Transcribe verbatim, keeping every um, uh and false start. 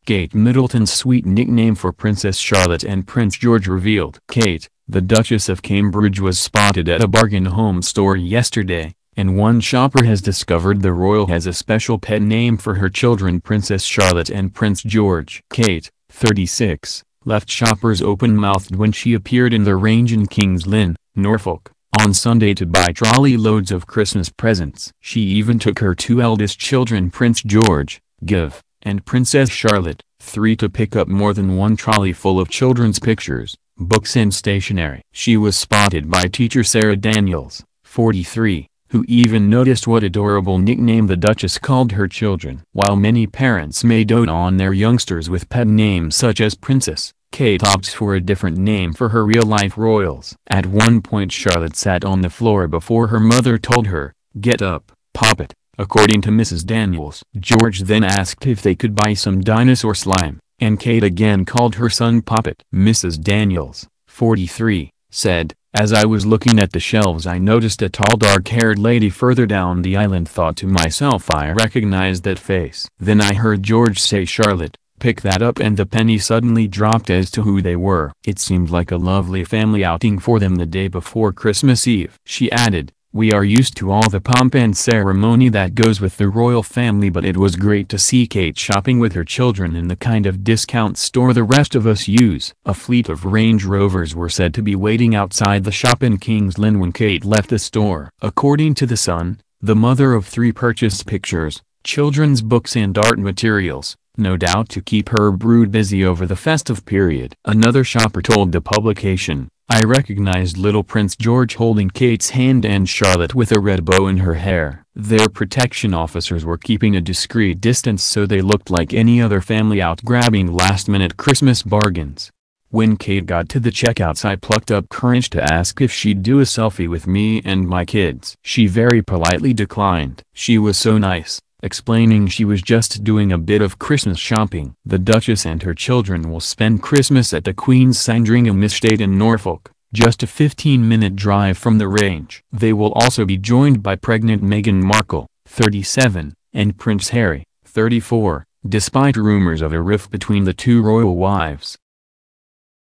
Kate Middleton's sweet nickname for Princess Charlotte and Prince George revealed. Kate, the Duchess of Cambridge, was spotted at a bargain home store yesterday, and one shopper has discovered the royal has a special pet name for her children, Princess Charlotte and Prince George. Kate, thirty-six, left shoppers open-mouthed when she appeared in the range in King's Lynn, Norfolk, on Sunday to buy trolley loads of Christmas presents. She even took her two eldest children, Prince George, Giv, and Princess Charlotte, three, to pick up more than one trolley full of children's pictures, books and stationery. She was spotted by teacher Sarah Daniels, forty-three, who even noticed what adorable nickname the Duchess called her children. While many parents may dote on their youngsters with pet names such as Princess, Kate opts for a different name for her real-life royals. At one point Charlotte sat on the floor before her mother told her, "Get up, Poppet." According to Missus Daniels, George then asked if they could buy some dinosaur slime, and Kate again called her son Poppet. Missus Daniels, forty-three, said, "As I was looking at the shelves I noticed a tall dark-haired lady further down the aisle and thought to myself, I recognized that face. Then I heard George say, 'Charlotte, pick that up,' and the penny suddenly dropped as to who they were. It seemed like a lovely family outing for them the day before Christmas Eve." She added, "We are used to all the pomp and ceremony that goes with the royal family, but it was great to see Kate shopping with her children in the kind of discount store the rest of us use." A fleet of Range Rovers were said to be waiting outside the shop in King's Lynn when Kate left the store. According to The Sun, the mother of three purchased pictures, children's books and art materials, no doubt to keep her brood busy over the festive period. Another shopper told the publication, "I recognized little Prince George holding Kate's hand and Charlotte with a red bow in her hair. Their protection officers were keeping a discreet distance so they looked like any other family out grabbing last-minute Christmas bargains. When Kate got to the checkouts I plucked up courage to ask if she'd do a selfie with me and my kids. She very politely declined. She was so nice," explaining she was just doing a bit of Christmas shopping. The Duchess and her children will spend Christmas at the Queen's Sandringham estate in Norfolk, just a fifteen-minute drive from the Range. They will also be joined by pregnant Meghan Markle, thirty-seven, and Prince Harry, thirty-four, despite rumors of a rift between the two royal wives.